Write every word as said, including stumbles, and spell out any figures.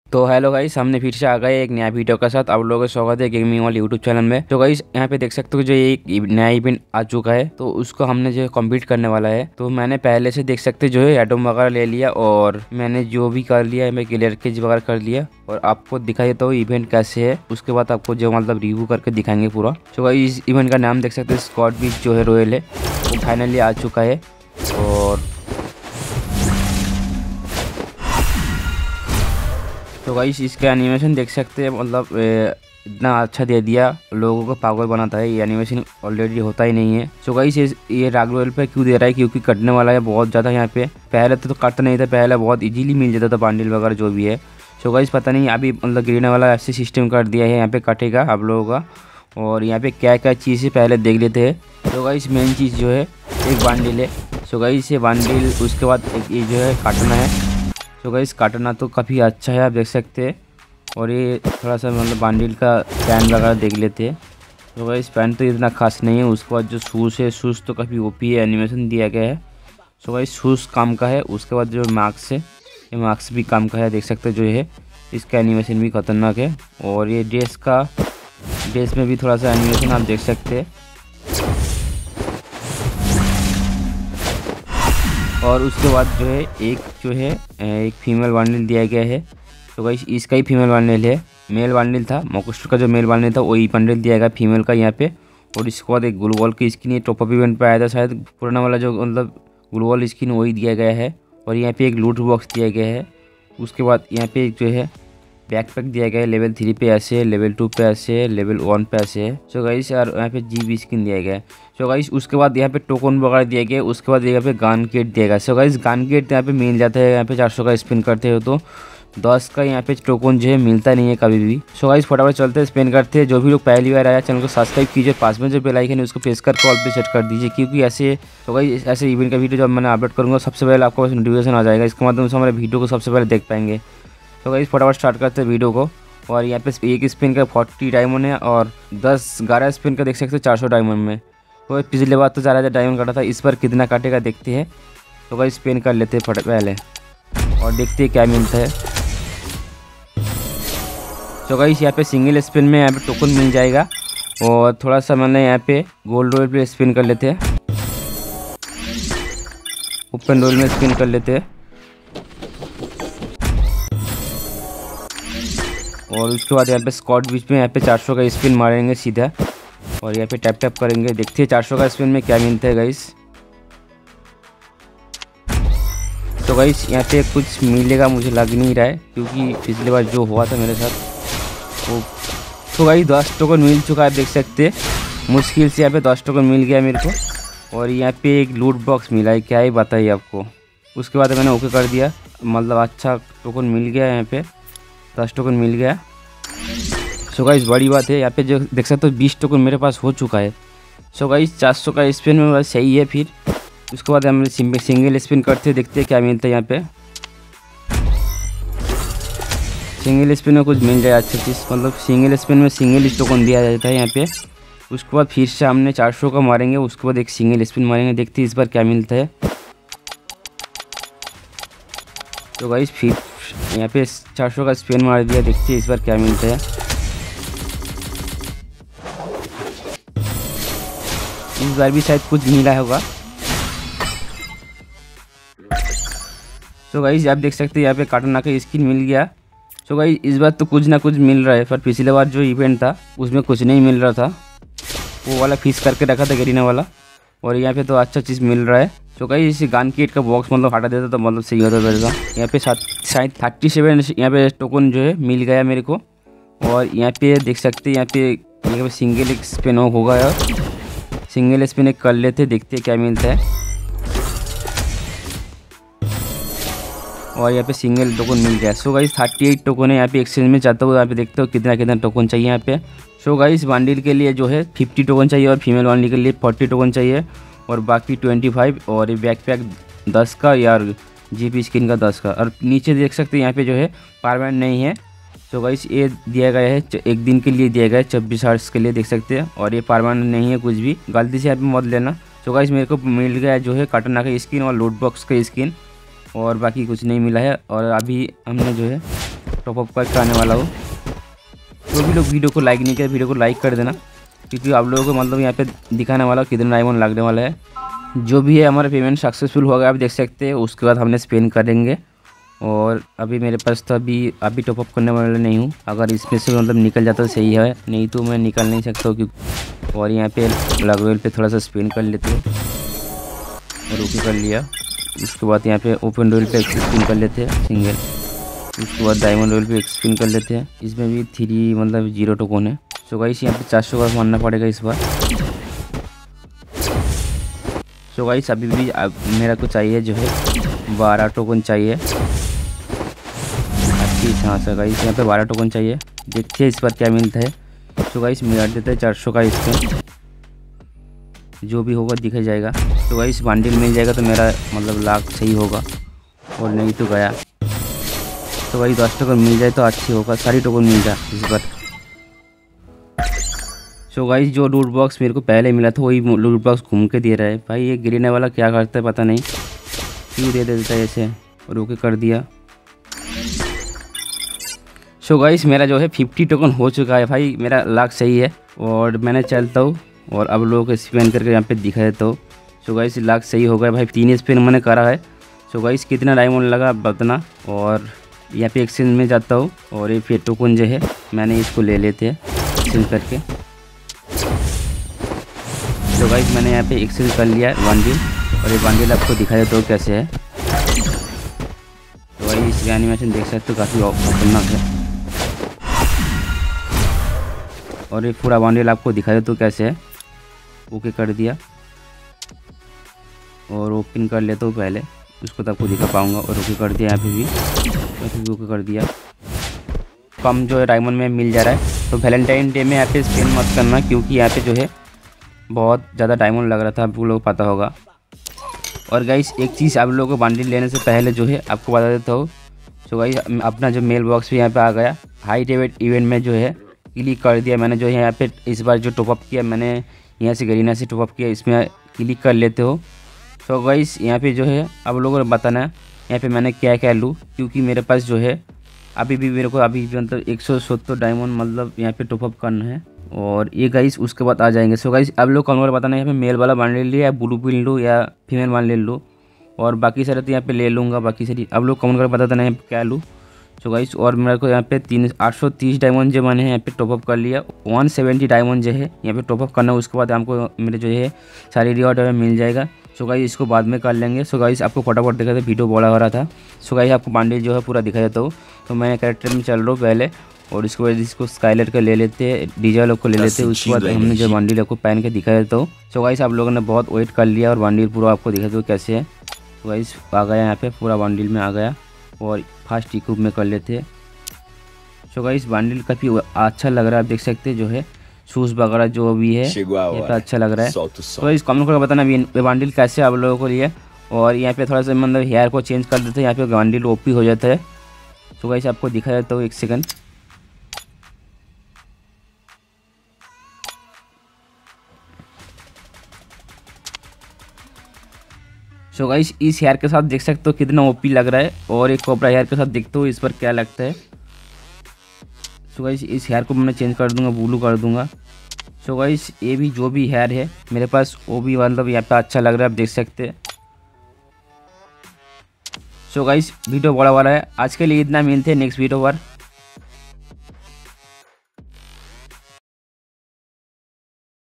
तो hello guys, हमने फिर से आ गए एक नया वीडियो के साथ। आप लोगों का स्वागत है गेमिंग वाले यूट्यूब चैनल में। तो गाइस यहाँ पे देख सकते हो जो ये एक नया इवेंट आ चुका है, तो उसको हमने जो कंप्लीट करने वाला है। तो मैंने पहले से देख सकते जो है एटम वगैरह ले लिया और मैंने जो भी कर लिया मैं क्लियर केज वगैरह कर लिया और आपको दिखा देता हूँ इवेंट कैसे है। उसके बाद आपको जो मतलब रिव्यू करके दिखाएंगे पूरा। तो गाइस इस इवेंट का नाम देख सकते हैं स्क्वाड बीच जो है रॉयल है, वो फाइनली आ चुका है। और तो गाइस इसके एनिमेशन देख सकते हैं, मतलब इतना अच्छा दे दिया, लोगों को पागल बनाता है। ये एनिमेशन ऑलरेडी होता ही नहीं है। सो गाइस ये राग रॉयल पे क्यों दे रहा है, क्योंकि कटने वाला है बहुत ज़्यादा यहाँ पे। पहले तो, तो कटता नहीं था, पहले बहुत इजीली मिल जाता था बंडल वगैरह जो भी है। सो गाइस पता नहीं अभी मतलब गिरने वाला ऐसे सिस्टम कर दिया है, यहाँ पे कटेगा आप लोगों का। और यहाँ पे क्या क्या चीज़ है पहले देख लेते हैं। तो गाइस मेन चीज़ जो है एक बंडल है। सो गाइस ये बंडल, उसके बाद एक ये जो है काटना है। तो गाइस काटना तो काफ़ी अच्छा है, आप देख सकते हैं। और ये थोड़ा सा मतलब बंडल का पैन वगैरह देख लेते हैं। तो गाइस पैन तो इतना खास नहीं है। उसके बाद जो शूज़ है, शूज़ तो काफ़ी ओपी है, एनिमेशन दिया गया है। सो गाइस शूज़ काम का है। उसके बाद जो मार्क्स है, ये मार्क्स भी काम का है, देख सकते हैं जो है इसका एनिमेशन भी खतरनाक है। और ये ड्रेस का, ड्रेस में भी थोड़ा सा एनिमेशन आप देख सकते हैं। और उसके बाद जो है एक जो है एक फीमेल बंडल दिया गया है। तो गाइस इसका ही फीमेल बंडल है, मेल बंडल था मोकुस्टर का जो मेल बंडल था वही बंडल दिया गया फीमेल का यहाँ पे। और इसके बाद एक ग्लूवॉल की स्किन, ये टॉप अप इवेंट पे आया था शायद, पुराना वाला जो मतलब ग्लूवॉल स्किन वही दिया गया है। और यहाँ पे एक लूट बॉक्स दिया गया है। उसके बाद यहाँ पे एक जो है बैकपैक दिया गया है, लेवल थ्री पे ऐसे है, लेवल टू पे ऐसे है, लेवल वन पे ऐसे है। सो गाइस यार यहाँ पे जी बी स्किन दिया गया है। सो गाइस उसके बाद यहाँ पे टोकन वगैरह दिया गया है। उसके बाद यहाँ पे गन गेट दिया गया है। सो गाइस गन गेट यहाँ पे मिल जाता है, यहाँ पे चार सौ का स्पिन करते हो तो दस का यहाँ पे टोकन जो है मिलता नहीं है कभी भी। सो गाइस फटाफट चलते हैं, स्पेन करते हैं। जो भी लोग पहली बार आया चैनल को सब्सक्राइब कीजिए, पास में जो बेल आइकन है उसको प्रेस करके ऑल पे सेट कर दीजिए, क्योंकि ऐसे तो गाइस ऐसे इवेंट का वीडियो जब मैंने अपलोड करूँगा सबसे पहले आपको नोटिफिकेशन आ जाएगा। इसके माध्यम से हमारे वीडियो को सबसे पहले देख पाएंगे। तो गाइस फटाफट स्टार्ट करते हैं वीडियो को। और यहाँ पे एक स्पिन का फोर्टी डायमंड है और दस ग्यारह स्पिन का देख सकते हैं चार सौ डायमंड में। तो पिछले बार तो चार हज़ार डायमंड काटा था, इस बार कितना काटेगा देखते हैं। तो गाइस स्पिन कर लेते हैं फट पहले और देखते हैं क्या मिलता है। तो गाइस यहाँ पे सिंगल स्पिन में यहाँ पे टोकन मिल जाएगा। और थोड़ा सा मैंने यहाँ पे गोल्ड रोल पे स्पिन कर लेते हैं, ओपन रोल में स्पिन कर लेते हैं। और उसके बाद यहाँ पे स्क्वाड बीच में यहाँ पे चार सौ का स्पिन मारेंगे सीधा। और यहाँ पे टैप टैप करेंगे, देखते हैं चार सौ का स्पिन में क्या मिलता है गाइस। तो गाइस यहाँ पे कुछ मिलेगा मुझे लग नहीं रहा है, क्योंकि पिछली बार जो हुआ था मेरे साथ वो। तो गाइस दस टोकन मिल चुका है, देख सकते हैं मुश्किल से यहाँ पे दस टोकन मिल गया मेरे को। और यहाँ पे एक लूट बॉक्स मिला है, क्या ही बताइए आपको। उसके बाद मैंने ओके कर दिया, मतलब अच्छा टोकन मिल गया, यहाँ पे दस टोकन मिल गया। सो गाइस बड़ी बात है, यहाँ पे जो देख सकते हो बीस टोकन मेरे पास हो चुका है। सो गाइस चार सौ का स्पिन में बस सही है। फिर उसके बाद हम सिंगल स्पिन करते हैं, देखते हैं क्या मिलता है यहाँ पे। सिंगल स्पिन में कुछ मिल जाए अच्छा चीज़, मतलब सिंगल स्पिन में सिंगल टोकन दिया जाता है यहाँ पे। उसके बाद फिर से हमने चार सौ का मारेंगे, उसके बाद एक सिंगल स्पिन मारेंगे, देखते हैं इस बार क्या मिलता है। तो गाइस फिर यहाँ पे चार सौ का स्पिन मार दिया, देखते हैं इस बार क्या मिलता है। इस बार भी शायद कुछ मिला होगा। तो गाइस आप देख सकते हैं यहाँ पे कार्टून का स्किन मिल गया। तो गाइस इस बार तो कुछ ना कुछ मिल रहा है, पर पिछले बार जो इवेंट था उसमें कुछ नहीं मिल रहा था, वो वाला फिक्स करके रखा था गरीना वाला। और यहाँ पे तो अच्छा चीज़ मिल रहा है। तो गाइस इस गन किट का बॉक्स मतलब हटा देता तो मतलब सही होता था। यहाँ पे शायद थर्टी सेवन यहाँ पे टोकन जो है मिल गया मेरे को। और यहाँ पे देख सकते हैं यहाँ पे यहाँ पे सिंगल एक स्पिन होगा यार, सिंगल स्पिन एक कर लेते, देखते हैं क्या मिलता है। और यहाँ पे सिंगल टोकन मिल गया। So guys thirty eight token है यहाँ पे एक्सचेंज में चाहता हूँ, यहाँ पे देखते हो कितना कितना टोकन चाहिए यहाँ पे। सो गाइस बंडल के लिए जो है फिफ्टी टोकन चाहिए और फीमेल बंडल के लिए फोर्टी टोकन चाहिए और बाकी ट्वेंटी फाइव। और ये बैकपैक दस का यार, जीपी स्किन का दस का। और नीचे देख सकते हैं यहाँ पे जो है परमानेंट नहीं है। तो गाइस ये दिया गया है एक दिन के लिए दिया गया है, छब्बीस आवर्स के लिए, देख सकते हैं। और ये परमानेंट नहीं है कुछ भी, गलती से यहाँ पे मत लेना। तो गाइस मेरे को मिल गया जो है कार्टून का स्किन और लूट बॉक्स का स्किन, और बाकी कुछ नहीं मिला है। और अभी हमने जो है टॉपअप करके आने वाला हूँ। जो भी लोग वीडियो को लाइक नहीं किया वीडियो को लाइक कर देना, क्योंकि आप लोगों को मतलब यहाँ पे दिखाने वाला कितना डायमंड लगने वाला है। जो भी है हमारा पेमेंट सक्सेसफुल हो गया, आप देख सकते हैं। उसके बाद हमने स्पेंड करेंगे, और अभी मेरे पास तो अभी अभी टॉपअप करने वाला नहीं हूँ। अगर इसमें से मतलब निकल जाता तो सही है, नहीं तो मैं निकल नहीं सकता हूँ क्योंकि। और यहाँ पे लगवेल पे थोड़ा सा स्पेंड कर लेते हैं, और ओके कर लिया। उसके बाद यहाँ पे ओपन रोल पे एक स्पिन कर लेते हैं सिंगल। उसके बाद डायमंड रोल पे एक स्पिन कर लेते हैं। इसमें भी थ्री मतलब जीरो टोकन है। सो गाइस यहाँ पे चार सौ का मारना पड़ेगा इस बार। सो गाइस अभी भी मेरा को चाहिए जो है बारह टोकन चाहिए। अच्छी हाँ सर गाइस यहाँ पे बारह टोकन चाहिए। देखिए इस बार क्या मिलता है। सो गाइस मिला देते हैं चार सौ का। इसमें जो भी होगा दिखा जाएगा। तो गाइस बंडल मिल जाएगा तो मेरा मतलब लाख सही होगा, और नहीं तो गया। तो भाई दस टोकन मिल जाए तो अच्छी होगा, सारी टोकन मिल जाए इस बार। सो गाइस जो लूट बॉक्स मेरे को पहले मिला था वही लूट बॉक्स घूम के दे रहा है। भाई ये गिरने वाला क्या करता है पता नहीं, क्यों दे देता है ऐसे। और ओके कर दिया। सो गाइस मेरा जो है फिफ्टी टोकन हो चुका है भाई, मेरा लाख सही है। और मैंने चलता हूँ और अब लोगों को स्पेन करके यहाँ पे दिखा देता हूँ। सो गाइस लाख सही हो गया भाई, तीन स्पेन मैंने करा है। सो गाइस कितना डायमंड लगा बताना। और यहाँ पे एक्सचेंज में जाता हूँ, और ये फिर टोकन जो है मैंने इसको ले लेते हैं एक्सचेंज करके। तो गाइस मैंने यहाँ पे एक्सचेंज कर लिया बंडल, और ये बंडल आपको दिखा देता हूँ कैसे है। तो भाई इसका एनिमेशन देख सकते हो काफ़ी खतरनाक है। और ये पूरा बंडल आपको दिखा देता हूँ कैसे है। ओके कर दिया, और ओपन कर लेता हूँ पहले, उसको तो आपको दिखा पाऊँगा। और ओके कर दिया, यहाँ पे भी यहाँ पे भी ओके कर दिया। कम जो है डायमंड में मिल जा रहा है। तो वैलेंटाइन डे में यहाँ पे स्पेन मत करना, क्योंकि यहाँ पे जो है बहुत ज़्यादा डायमंड लग रहा था, आपको लोग पता होगा। और गाइस एक चीज़ आप लोगों को बंडल लेने से पहले जो है आपको बता देता हूँ। सो गाइस अपना जो मेल बॉक्स भी यहाँ पे आ गया। हाई डेविड इवेंट में जो है क्लिक कर दिया मैंने। जो है यहाँ पे इस बार जो टॉपअप किया मैंने यहाँ से गरीना से टॉपअप किया, इसमें क्लिक कर लेते हो। सो गाइस यहाँ पे जो है आप लोगों को बताना है यहाँ पे मैंने क्या क्या लूँ, क्योंकि मेरे पास जो है अभी भी मेरे को अभी भी मतलब एक सौ सत्तर डायमंड मतलब यहाँ पे टॉपअप करना है। और ये गाइस उसके बाद आ जाएंगे। सो गाइस आप लोग कमेंट बताना यहाँ पे मेल वाला बंडल लिया या ब्लू पिन लूँ या फीमेल बंडल लूँ, और बाकी सारे तो यहाँ पे ले लूँगा। बाकी सारी आप लोग कमेंट कर बता देना यहाँ पे क्या लूँ। सो गाइस और मेरे को यहाँ पे तीन आठ सौ तीस डायमंड जो मैंने यहाँ पे टॉपअप कर लिया। वन सेवेंटी डायमंड जो है यहाँ पे टॉपअप करना है, उसके बाद हमको मेरे जो है सारी रिवॉर्ड मिल जाएगा। सो गाइस इसको बाद में कर लेंगे। सो गाइस आपको फटाफट देखा था, वीडियो बड़ा हो रहा था। सो गाइस आपको बंडल जो है पूरा दिखा देता हूँ। तो मैं कैरेक्टर में चल रहा हूँ पहले, और इसको इसको स्काइलर का ले लेते हैं, डीजे वालों को ले लेते हैं। उसके बाद हमने जो बंडल को पहन के दिखा देता हूँ। सो गाइस आप लोगों ने बहुत वेट कर लिया, और बंडल पूरा आपको दिखा दो कैसे है। तो गाइस आ गया यहाँ पे पूरा बंडल में आ गया, और फास्ट इक्विप में कर लेते हैं। सो गाइस बंडल काफ़ी अच्छा लग रहा है, आप देख सकते हैं जो है शूज़ वगैरह जो भी है यहाँ पे अच्छा लग रहा है। तो गाइस कमेंट करके बताना ये बंडल कैसे आप लोगों को लिए। और यहाँ पे थोड़ा सा मतलब हेयर को चेंज कर देते हैं, यहाँ पे बंडल ओपी हो जाता है। तो गाइस आपको दिखा देता हूँ एक सेकंड। सो गाइस इस हेयर के साथ देख सकते हो कितना ओपी लग रहा है, और एक कोबरा हेयर के साथ देखते हो इस पर क्या लगता है। सो गाइस इस हेयर को मैं चेंज कर दूंगा, ब्लू कर दूंगा। सो गाइस ये भी जो भी हेयर है मेरे पास वो भी मतलब यहाँ पे अच्छा लग रहा है, आप देख सकते हैं। सो गाइस वीडियो बड़ा वाला है, आज के लिए इतना, मिलते हैं नेक्स्ट वीडियो पर।